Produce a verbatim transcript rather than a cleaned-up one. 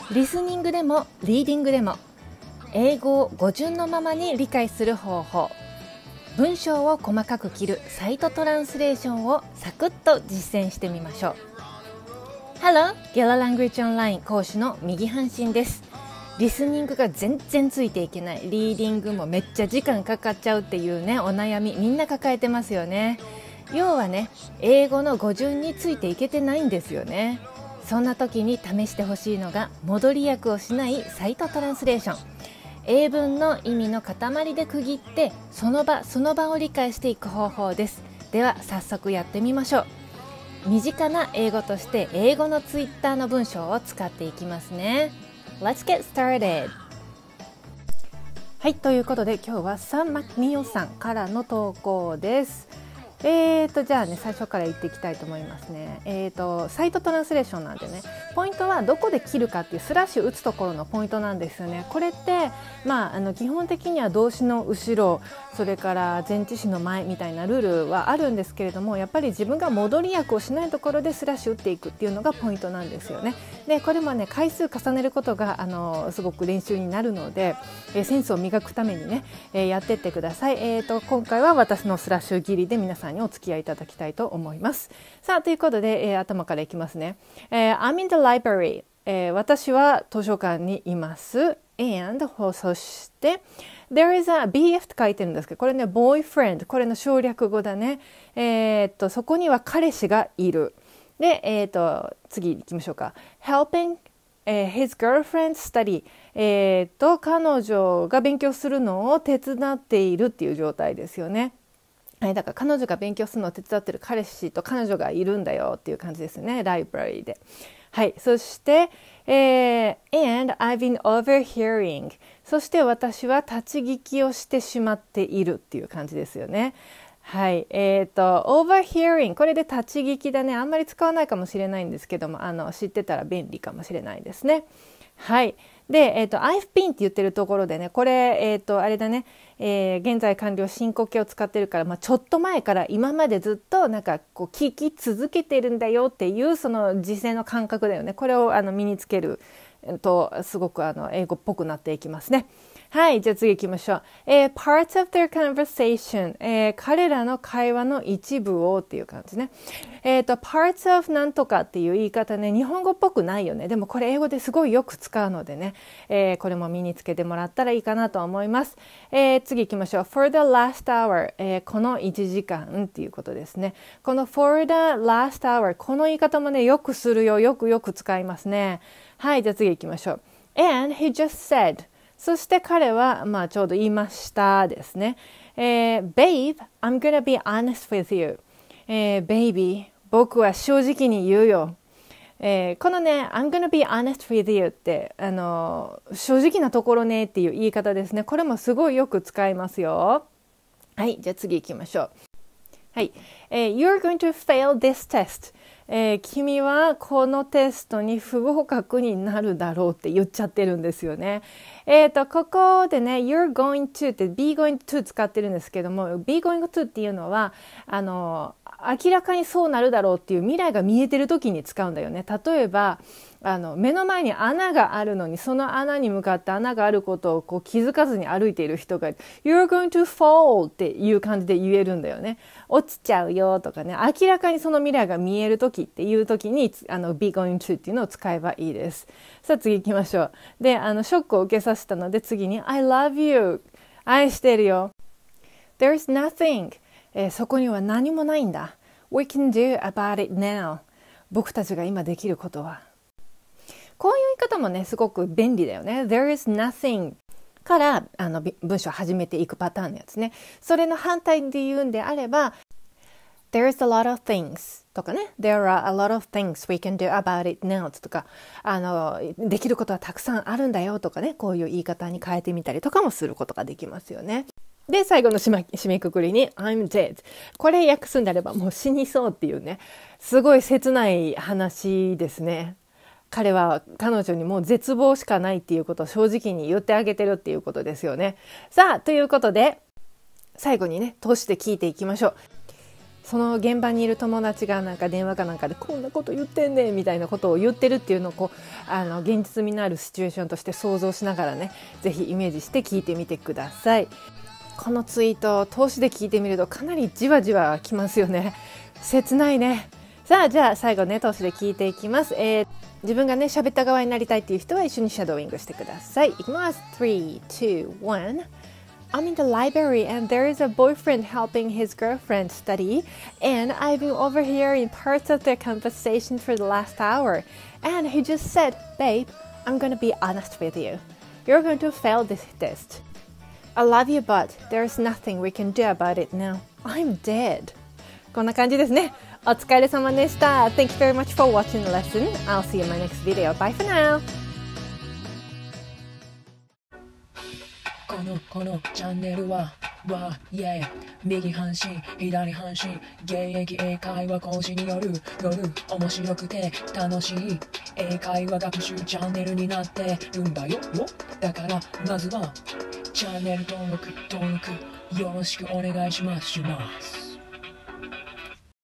リスニングでもリーディングでも英語を語順のままに理解する方法、文章を細かく切るサイトトランスレーションをサクッと実践してみましょう。 Hello! ゲララングエッジオンライン講師の右半身です。リスニングが全然ついていけない、リーディングもめっちゃ時間かかっちゃうっていうね、お悩みみんな抱えてますよね。要はね、英語の語順についていけてないんですよね。そんな時に試してほしいのが戻り訳をしないサイトトランスレーション。英文の意味の塊で区切ってその場その場を理解していく方法です。では早速やってみましょう。身近な英語として英語のツイッターの文章を使っていきますね。 Let's get started。 はい、ということで今日はサン・マクニオさんからの投稿です。えーとじゃあね、最初から言っていきたいと思いますね。えーとサイトトランスレーションなんでね、ポイントはどこで切るかっていうスラッシュ打つところのポイントなんですよね。これって、まあ、あの基本的には動詞の後ろ、それから前置詞の前みたいなルールはあるんですけれども、やっぱり自分が戻り訳をしないところでスラッシュ打っていくっていうのがポイントなんですよね。でこれもね、回数重ねることがあのすごく練習になるので、えー、センスを磨くためにね、えー、やってってください。えーと今回は私のスラッシュ切りで皆さんにお付き合いいただきたいと思います。さあ、ということで、えー、頭からいきますね。えー、I'm in the library、えー、私は図書館にいます。 and そして there is a ビーエフ って書いてるんですけど、これね boyfriend、 これの省略語だね。えー、っとそこには彼氏がいる。で、えー、っと次行きましょうか。 helping、えー、his girlfriend study、えー、っと彼女が勉強するのを手伝っているっていう状態ですよね。はい、だから彼女が勉強するのを手伝ってる彼氏と彼女がいるんだよっていう感じですね、ライブラリーで。はい、そして、えー、and I've been overhearing、 そして私は立ち聞きをしてしまっているっていう感じですよね。はい、えーと overhearing、 これで立ち聞きだね。あんまり使わないかもしれないんですけども、あの知ってたら便利かもしれないですね。はい。で、えーと I've been って言ってるところでね、これ、えーとあれだね、えー、現在完了進行形を使ってるから、まあ、ちょっと前から今までずっとなんかこう聞き続けてるんだよっていうその時制の感覚だよね。これをあの身につけるとすごくあの英語っぽくなっていきますね。はい、じゃあ次行きましょう。えー、parts of their conversation、えー、彼らの会話の一部をっていう感じね。えーと parts of なんとかっていう言い方ね、日本語っぽくないよね。でもこれ英語ですごいよく使うのでね、えー、これも身につけてもらったらいいかなと思います。えー、次行きましょう。for the last hour、えー、このいちじかんっていうことですね。この for the last hour、 この言い方もねよくするよ、よくよく使いますね。はい、じゃあ次行きましょう。 and he just said、そして彼は、まあ、ちょうど言いましたですね。えー、Babe, I'm gonna be honest with you、えー、Baby、 僕は正直に言うよ。えー、このね I'm gonna be honest with you ってあの正直なところねっていう言い方ですね。これもすごいよく使いますよ。はい、じゃあ次行きましょう。はい、えー、You're going to fail this test、えー、君はこのテストに不合格になるだろうって言っちゃってるんですよね。えーと、ここでね You're going to って Be going to 使ってるんですけども、 Be going to っていうのはあの明らかにそうなるだろうっていう未来が見えてる時に使うんだよね。例えばあの目の前に穴があるのに、その穴に向かって穴があることをこう気づかずに歩いている人が You're going to fall っていう感じで言えるんだよね。落ちちゃうよとかね、明らかにその未来が見える時っていう時にあの be going to っていうのを使えばいいです。さあ次行きましょう。で、あのショックを受けさせたので次に I love you、 愛してるよ。 There's nothing、えー、そこには何もないんだ。 We can do about it now、 僕たちが今できることは。こういう言い方もねすごく便利だよね。 There is nothingからあの文章を始めていくパターンのやつね。それの反対で言うんであれば There is a lot of things とかね、 There are a lot of things we can do about it now とか、あのできることはたくさんあるんだよとかね、こういう言い方に変えてみたりとかもすることができますよね。で最後の締め、締めくくりに I'm dead、 これ訳すんであればもう死にそうっていうね、すごい切ない話ですね。彼は彼女にもう絶望しかないっていうことを正直に言ってあげてるっていうことですよね。さあということで最後にね通して聞いていきましょう。 その現場にいる友達がなんか電話かなんかでこんなこと言ってんねんみたいなことを言ってるっていうのをこうあの現実味のあるシチュエーションとして想像しながらね、ぜひイメージして聞いてみてください。このツイートを通しで聞いてみるとかなりじわじわきますよね。切ないね。さあじゃあ最後ね通しで聞いていきます。えー、自分がね喋った側になりたいっていう人は一緒にシャドーイングしてください。いきます。スリー、ツー、ワンI'm in the library and there is a boyfriend helping his girlfriend study and I've been overhearing parts of their conversation for the last hour and he just said, babe, I'm gonna be honest with you. You're going to fail this test. I love you but there's nothing we can do about it now. I'm dead. こんな感じですね。お疲れ様でした。Thank you very much for watching the lesson. I'll see you in my next video. Bye for now. このこのチャンネルはわイエー右半身左半身現役英会話講師によるよる面白くて楽しい英会話学習チャンネルになってるんだよよ。だからまずはチャンネル登録登録よろしくお願いしますします。